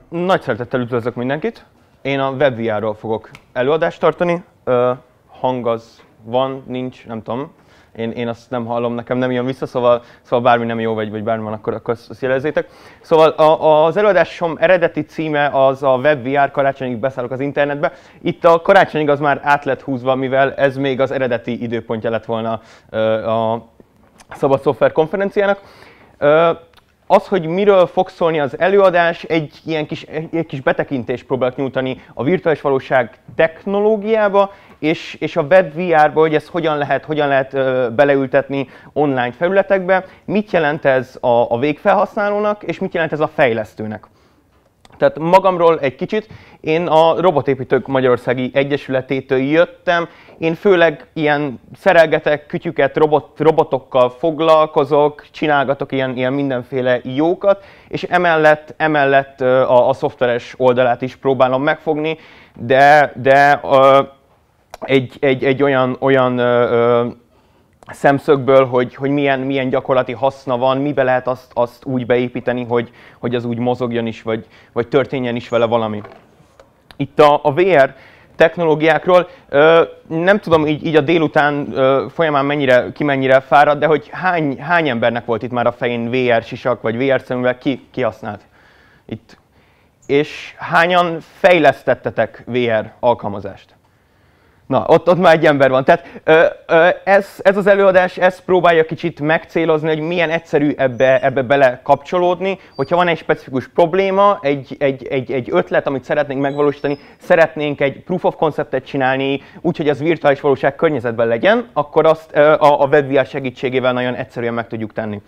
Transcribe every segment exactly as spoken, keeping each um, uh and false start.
Nagy szeretettel üdvözlök mindenkit. Én a WebVR-ról fogok előadást tartani. Uh, hang az van, nincs, nem tudom. Én, én azt nem hallom, nekem nem jön vissza, szóval, szóval bármi nem jó, vagy, vagy bármi van, akkor, akkor azt jelezzétek. Szóval a, az előadásom eredeti címe az a WebVR, karácsonyig beszállok az internetbe. Itt a karácsonyig az már át lett húzva, mivel ez még az eredeti időpontja lett volna uh, a Szabad Szoftver konferenciának. Uh, Az, hogy miről fog szólni az előadás, egy ilyen kis, egy kis betekintést próbálok nyújtani a virtuális valóság technológiába, és, és a WebVR-ba, hogy ezt hogyan lehet, hogyan lehet uh, beleültetni online felületekbe, mit jelent ez a, a végfelhasználónak, és mit jelent ez a fejlesztőnek. Tehát magamról egy kicsit, én a Robotépítők Magyarországi Egyesületétől jöttem, én főleg ilyen szerelgetek kütyüket, robot, robotokkal foglalkozok, csinálgatok ilyen, ilyen mindenféle jókat, és emellett, emellett a, a szoftveres oldalát is próbálom megfogni, de, de uh, egy, egy, egy olyan, olyan uh, szemszögből, hogy, hogy milyen, milyen gyakorlati haszna van, mibe lehet azt, azt úgy beépíteni, hogy, hogy az úgy mozogjon is, vagy, vagy történjen is vele valami. Itt a, a vé er technológiákról, nem tudom így, így a délután folyamán mennyire, ki mennyire fáradt, de hogy hány, hány embernek volt itt már a fején vé er sisak, vagy vé er szemüveg, ki, ki használt itt? És hányan fejlesztettetek vé er alkalmazást? Na, ott, ott már egy ember van. Tehát ez, ez az előadás, ez próbálja kicsit megcélozni, hogy milyen egyszerű ebbe, ebbe bele kapcsolódni, hogyha van egy specifikus probléma, egy, egy, egy, egy ötlet, amit szeretnénk megvalósítani, szeretnénk egy proof of conceptet csinálni, úgyhogy az virtuális valóság környezetben legyen, akkor azt a, a WebVR segítségével nagyon egyszerűen meg tudjuk tenni.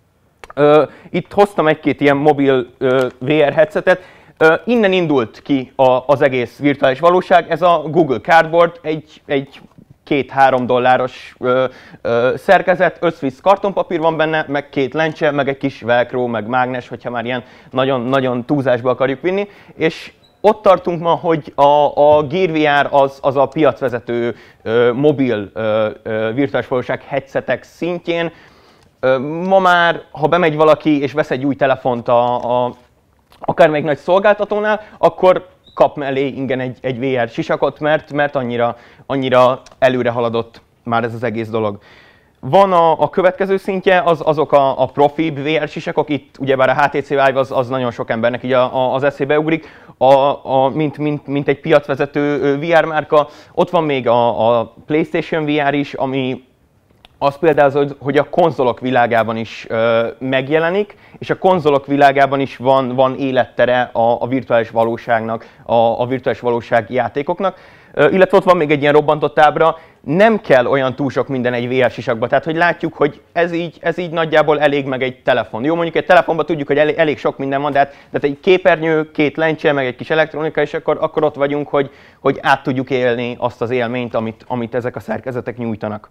Itt hoztam egy-két ilyen mobil vé er headsetet. Uh, innen indult ki a, az egész virtuális valóság, ez a Google Cardboard, egy, egy két-három dolláros uh, uh, szerkezet, összvisz kartonpapír van benne, meg két lencse, meg egy kis velcro, meg mágnes, hogyha már ilyen nagyon, nagyon túlzásba akarjuk vinni, és ott tartunk ma, hogy a, a Gear vé er az, az a piacvezető uh, mobil uh, uh, virtuális valóság headsetek szintjén. Uh, ma már, ha bemegy valaki és vesz egy új telefont a, a akármelyik nagy szolgáltatónál, akkor kap mellé ingyen egy, egy vé er sisakot, mert, mert annyira, annyira előre haladott már ez az egész dolog. Van a, a következő szintje, az, azok a, a profi vé er sisakok, itt ugyebár a há té cé Vive az, az nagyon sok embernek így a, a, az eszébe ugrik, a, a, mint, mint, mint egy piacvezető vé er márka. Ott van még a, a PlayStation vé er is, ami az például, hogy a konzolok világában is ö, megjelenik, és a konzolok világában is van, van élettere a, a virtuális valóságnak, a, a virtuális valóság játékoknak. Ö, illetve ott van még egy ilyen robbantott ábra, nem kell olyan túl sok minden egy vé er sisakba, tehát hogy látjuk, hogy ez így, ez így nagyjából elég meg egy telefon. Jó, mondjuk egy telefonban tudjuk, hogy elég, elég sok minden van, de hát, de hát egy képernyő, két lencse, meg egy kis elektronika, és akkor, akkor ott vagyunk, hogy, hogy át tudjuk élni azt az élményt, amit, amit ezek a szerkezetek nyújtanak.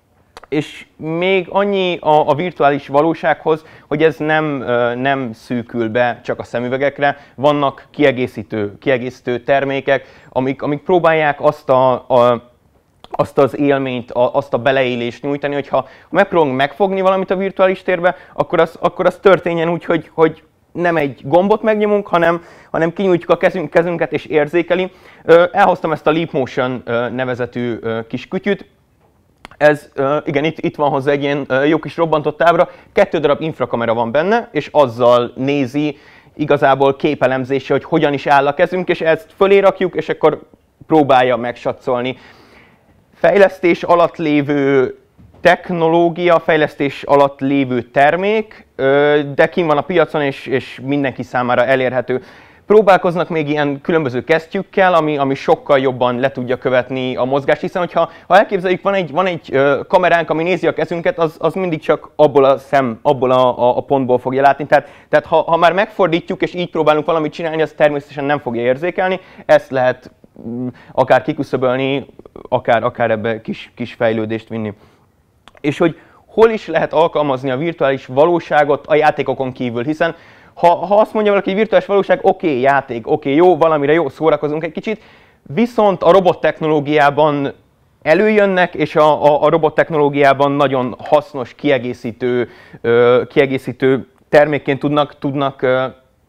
És még annyi a, a virtuális valósághoz, hogy ez nem, nem szűkül be csak a szemüvegekre, vannak kiegészítő, kiegészítő termékek, amik, amik próbálják azt, a, a, azt az élményt, a, azt a beleélést nyújtani, hogyha ha megpróbálunk megfogni valamit a virtuális térbe, akkor az, akkor az történjen úgy, hogy, hogy nem egy gombot megnyomunk, hanem, hanem kinyújtjuk a kezünk, kezünket és érzékeli. Elhoztam ezt a Leap Motion nevezetű kis kütyüt. Ez, igen, itt, itt van hozzá egy ilyen jó kis robbantott ábra, kettő darab infrakamera van benne, és azzal nézi igazából képelemzése, hogy hogyan is áll a kezünk, és ezt fölé rakjuk, és akkor próbálja megsatszolni. Fejlesztés alatt lévő technológia, fejlesztés alatt lévő termék, de kint van a piacon, és, és mindenki számára elérhető. Próbálkoznak még ilyen különböző kesztyűkkel, ami, ami sokkal jobban le tudja követni a mozgást, hiszen hogyha, ha elképzeljük, van egy, van egy uh, kameránk, ami nézi a kezünket, az, az mindig csak abból a szem, abból a, a, a pontból fogja látni. Tehát, tehát ha, ha már megfordítjuk és így próbálunk valamit csinálni, az természetesen nem fogja érzékelni. Ezt lehet um, akár kiküszöbölni, akár, akár ebbe kis, kis fejlődést vinni. És hogy hol is lehet alkalmazni a virtuális valóságot a játékokon kívül, hiszen Ha, ha azt mondja valaki, hogy virtuális valóság, oké, okay, játék, oké, okay, jó, valamire jó, szórakozunk egy kicsit, viszont a robottechnológiában előjönnek, és a, a, a robottechnológiában nagyon hasznos, kiegészítő, uh, kiegészítő termékként tudnak, tudnak uh,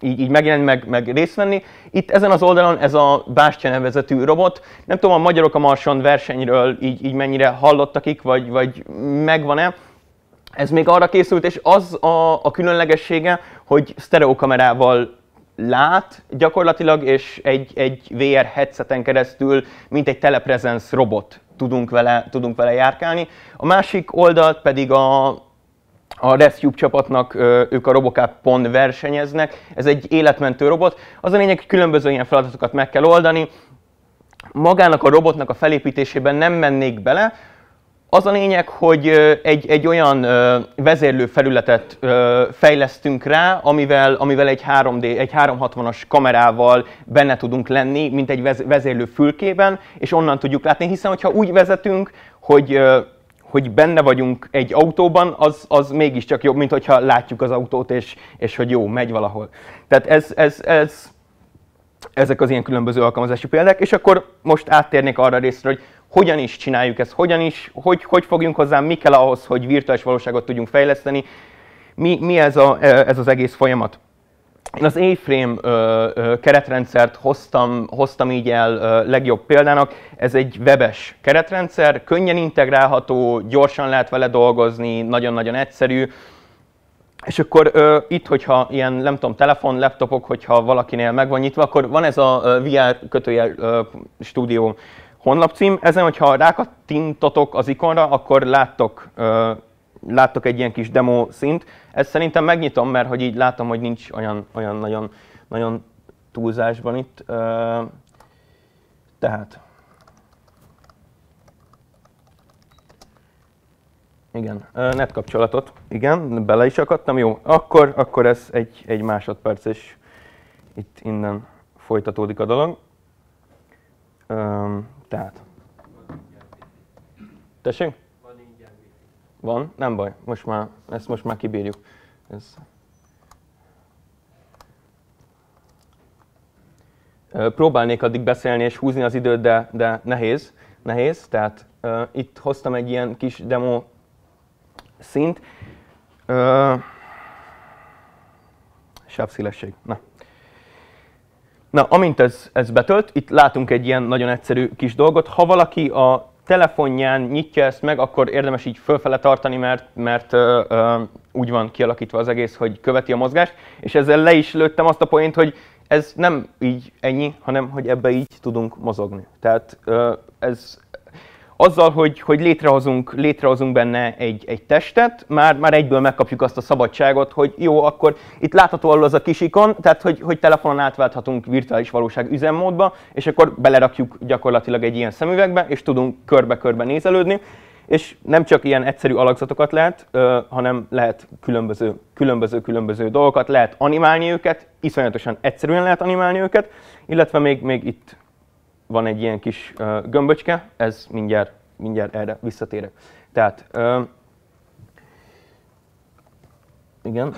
így, így megjelenni, meg, meg részt venni. Itt ezen az oldalon ez a Bastia nevezetű robot, nem tudom, a Magyarok a Marson versenyről így, így mennyire hallottakik, vagy, vagy megvan-e. Ez még arra készült, és az a, a különlegessége, hogy sztereokamerával lát gyakorlatilag, és egy, egy vé er headseten keresztül, mint egy telepresence robot tudunk vele, tudunk vele járkálni. A másik oldalt pedig a, a ResCube csapatnak, ők a Robocop-on versenyeznek. Ez egy életmentő robot. Az a lényeg, hogy különböző ilyen feladatokat meg kell oldani. Magának a robotnak a felépítésében nem mennék bele. Az a lényeg, hogy egy, egy olyan vezérlő felületet fejlesztünk rá, amivel, amivel egy három dé, egy háromszázhatvanas kamerával benne tudunk lenni, mint egy vezérlő fülkében, és onnan tudjuk látni, hiszen hogyha úgy vezetünk, hogy, hogy benne vagyunk egy autóban, az, az mégiscsak jobb, mint hogyha látjuk az autót, és, és hogy jó, megy valahol. Tehát ez, ez, ez, ezek az ilyen különböző alkalmazási példák, és akkor most áttérnék arra a részre, hogy hogyan is csináljuk ezt, hogyan is, hogy, hogy fogjunk hozzá, mi kell ahhoz, hogy virtuális valóságot tudjunk fejleszteni, mi, mi ez, a, ez az egész folyamat. Én az A-Frame keretrendszert hoztam, hoztam így el ö, legjobb példának. Ez egy webes keretrendszer, könnyen integrálható, gyorsan lehet vele dolgozni, nagyon-nagyon egyszerű. És akkor ö, itt, hogyha ilyen, nem tudom, telefon, laptopok, hogyha valakinél meg van nyitva, akkor van ez a vé er kötőjel stúdió honlapcím. Ezen, hogyha rákattintotok az ikonra, akkor láttok, uh, láttok egy ilyen kis demo szint. Ezt szerintem megnyitom, mert hogy így látom, hogy nincs olyan, olyan nagyon, nagyon túlzásban itt. Uh, tehát. Igen, uh, net kapcsolatot. Igen, bele is akadtam. Jó, akkor, akkor ez egy, egy másodperc, és itt innen folytatódik a dolog. Um, Tehát. Tessék? Van ingyen. Van? Nem baj. Most már, ezt most már kibírjuk. Ez. Próbálnék addig beszélni és húzni az időt, de, de nehéz. Nehéz. Tehát uh, itt hoztam egy ilyen kis demo szint. Uh, sávszélesség. Na. Na, amint ez, ez betölt, itt látunk egy ilyen nagyon egyszerű kis dolgot. Ha valaki a telefonján nyitja ezt meg, akkor érdemes így fölfele tartani, mert, mert ö, ö, úgy van kialakítva az egész, hogy követi a mozgást. És ezzel le is lőttem azt a poént, hogy ez nem így ennyi, hanem hogy ebbe így tudunk mozogni. Tehát ö, ez azzal, hogy, hogy létrehozunk, létrehozunk benne egy, egy testet, már, már egyből megkapjuk azt a szabadságot, hogy jó, akkor itt látható alul az a kis ikon, tehát hogy, hogy telefonon átválthatunk virtuális valóság üzemmódba, és akkor belerakjuk gyakorlatilag egy ilyen szemüvegbe, és tudunk körbe-körbe nézelődni. És nem csak ilyen egyszerű alakzatokat lehet, hanem lehet különböző, különböző, különböző dolgokat, lehet animálni őket, iszonyatosan egyszerűen lehet animálni őket, illetve még, még itt van egy ilyen kis uh, gömböcske, ez mindjárt, mindjárt erre visszatérek. Tehát, uh, igen,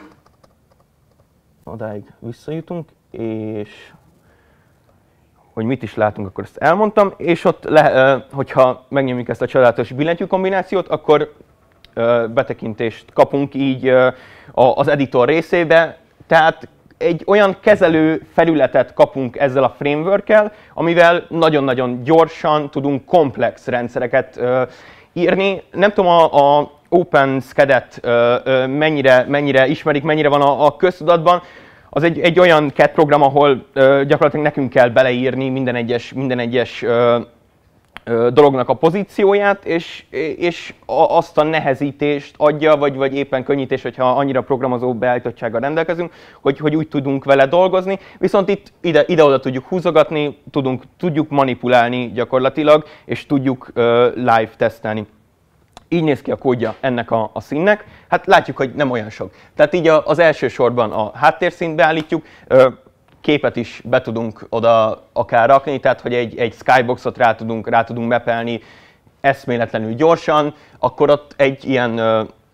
odáig visszajutunk, és hogy mit is látunk, akkor ezt elmondtam, és ott, le, uh, hogyha megnyomjuk ezt a csodálatos billentyű kombinációt, akkor uh, betekintést kapunk így uh, az editor részébe, tehát egy olyan kezelő felületet kapunk ezzel a framework-kel, amivel nagyon-nagyon gyorsan tudunk komplex rendszereket uh, írni. Nem tudom, a, a OpenSCAD-et uh, uh, mennyire, mennyire ismerik, mennyire van a, a köztudatban. Az egy, egy olyan C A D program, ahol uh, gyakorlatilag nekünk kell beleírni minden egyes, minden egyes uh, dolognak a pozícióját, és, és azt a nehezítést adja, vagy, vagy éppen könnyítés, hogyha annyira programozó beállítottsággal rendelkezünk, hogy, hogy úgy tudunk vele dolgozni. Viszont itt ide, ide-oda tudjuk húzogatni, tudunk, tudjuk manipulálni gyakorlatilag, és tudjuk uh, live tesztelni. Így néz ki a kódja ennek a, a színnek. Hát látjuk, hogy nem olyan sok. Tehát így az első sorban a háttérszínt beállítjuk, uh, képet is be tudunk oda akár rakni, tehát hogy egy, egy skyboxot rá tudunk, rá tudunk mapelni eszméletlenül gyorsan, akkor ott egy ilyen,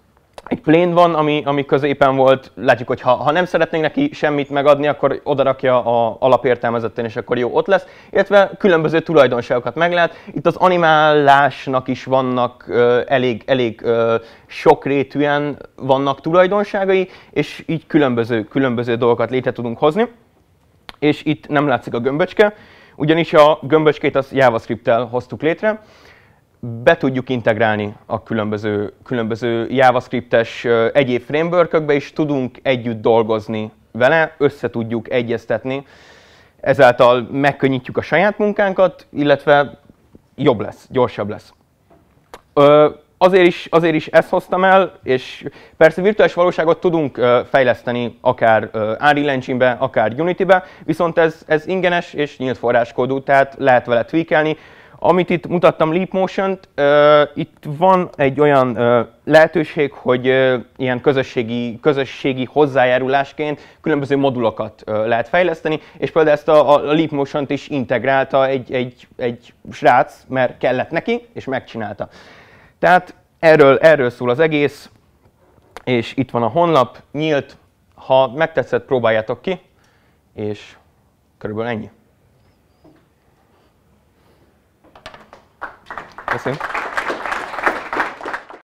egy plane van, ami, ami középen volt, látjuk, hogy ha, ha nem szeretnénk neki semmit megadni, akkor odarakja a alapértelmezetten, és akkor jó, ott lesz. Illetve különböző tulajdonságokat meg lehet. Itt az animálásnak is vannak uh, elég, elég uh, sokrétűen vannak tulajdonságai, és így különböző, különböző dolgokat létre tudunk hozni. És itt nem látszik a gömböcske, ugyanis a gömböcskét az JavaScript-tel hoztuk létre. Be tudjuk integrálni a különböző, különböző JavaScript-es egyéb framework-ökbe, és tudunk együtt dolgozni vele, össze tudjuk egyeztetni. Ezáltal megkönnyítjük a saját munkánkat, illetve jobb lesz, gyorsabb lesz. Ö, azért, is, azért is ezt hoztam el, és persze virtuális valóságot tudunk fejleszteni akár Unreal Engine-be, akár Unity-be, viszont ez, ez ingyenes és nyílt forráskódú, tehát lehet vele tweakelni. Amit itt mutattam Leap Motion-t, uh, itt van egy olyan uh, lehetőség, hogy uh, ilyen közösségi, közösségi hozzájárulásként különböző modulokat uh, lehet fejleszteni, és például ezt a, a Leap Motion-t is integrálta egy, egy, egy srác, mert kellett neki, és megcsinálta. Tehát erről, erről szól az egész, és itt van a honlap, nyílt, ha megtetszett, próbáljátok ki, és körülbelül ennyi. Köszönöm.